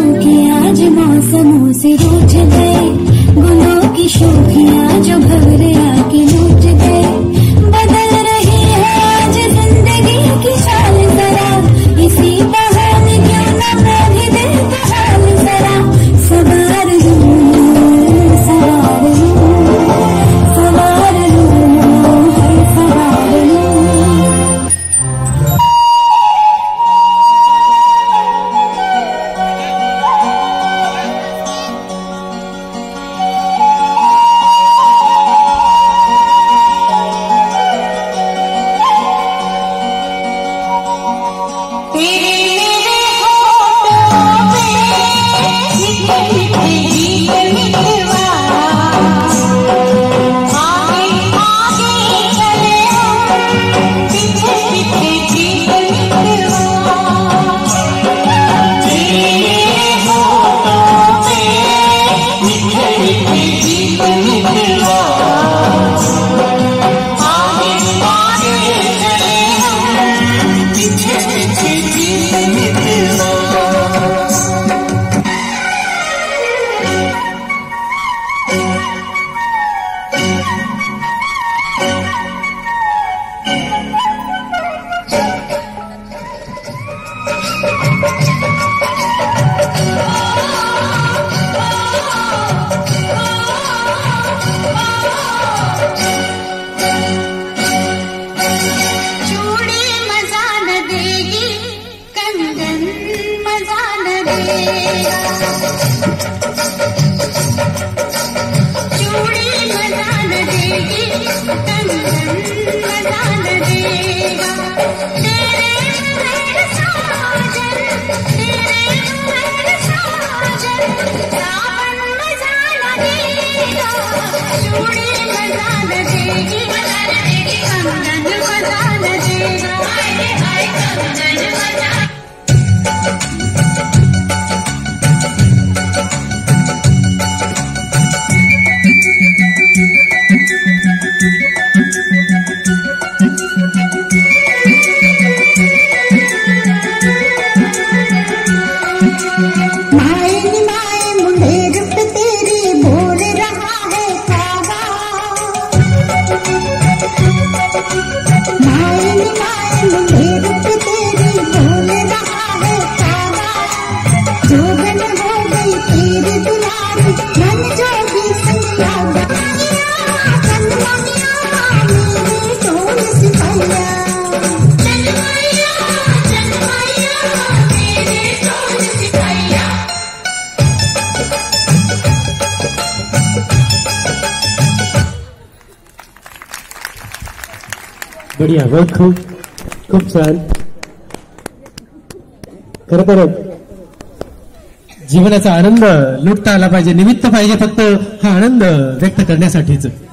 कि आज मौसमों से रूठ गए, गुलों की शोखियां जो भवरे आके लूट गए। बदल रही है आज जिंदगी की चाल जरा, इसी बहाने क्यों न मैं भी दिल का हाल जरा सवार लूं, सवार लूं, सवार लूं, सवार लूं। बढ़िया, बहुत खूप खूप छान. खरं तर जीवनाचा आनंद लुटता आला पाहिजे, निमित्त पाहिजे फक्त हा आनंद व्यक्त करण्यासाठीच.